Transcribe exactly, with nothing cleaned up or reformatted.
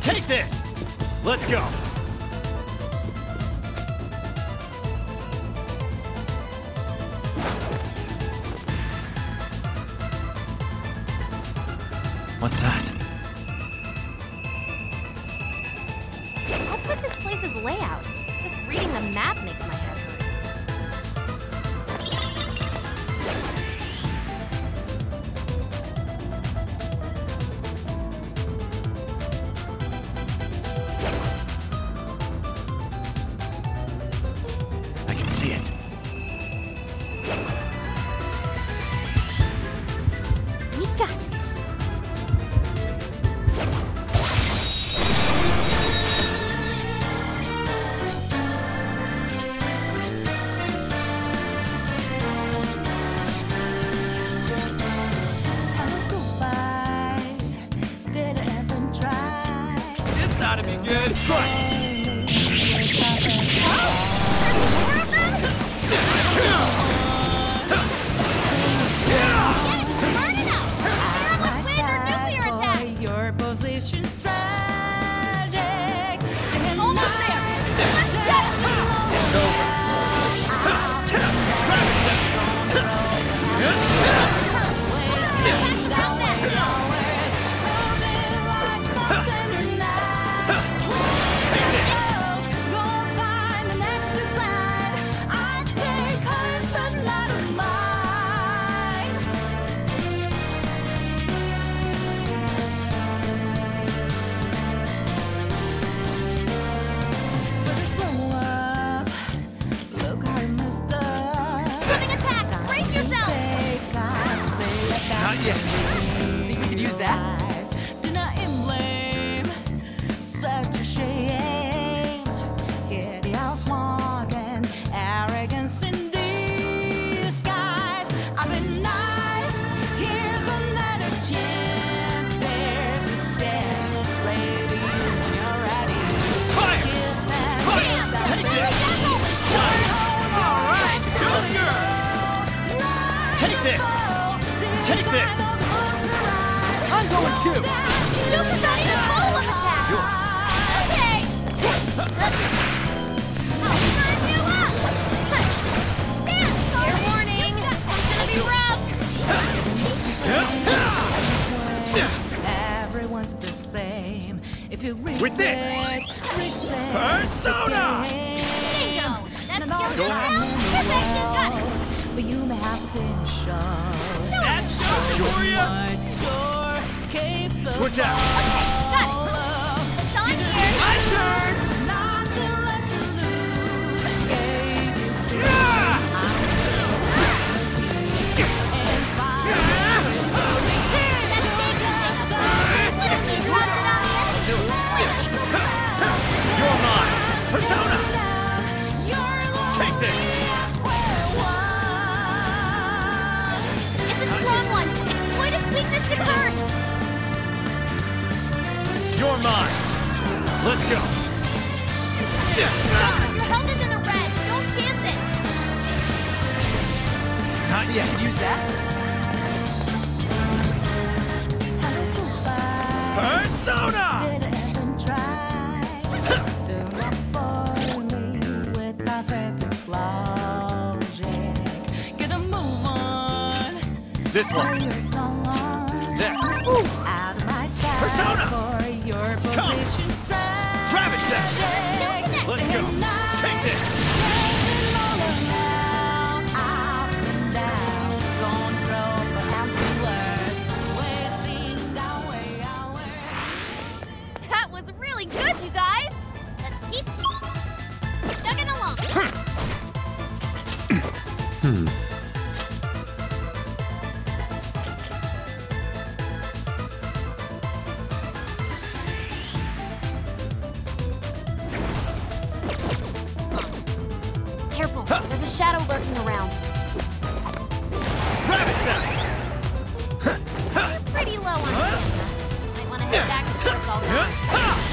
Take this! Let's go! What's that? What's with this place's layout? Just reading the map makes my head hurt. I can see it. We got this. This ought to be good. Try! Your position's tragic. Almost there. It's over. Coming attack! Brace yourself! Not yet. Think you can use that? Do not blame. Such a shame. Hideous walking, arrogance in disguise. I've been nice. Here's another chance. There's a dance. Ready when you're ready. Fire! Damn! Take There this! we go! All right, good girl! Take this! Take this! I'm going too! Super got a follow-up attack! Yours. Okay! I'll burn you up! There! Fair warning! It's gonna be rough! Everyone's the same. If you With this. reset, Persona! Bingo! That's Go still just now? Perfection cut! but you may have to show. That's for you! You're capable. Switch out! Got it! It's on here! My turn! Nothing left to lose. Gave you Ah! inspired. That's dangerous! What if you dropped it on the edge? You're mine! Persona! Take this! It's a strong one! Exploit its weakness to curse! You're mine! Let's go! Your health is in the red! Don't chance it! Not yet! Use that? Persona! This one! There! Persona! Come! Ravage that! Let's go! Take this! That was really good, you guys! Let's keep chugging along. Careful, there's a shadow lurking around. Ravage that! Pretty low on stamina. Might want to head back before it's all gone.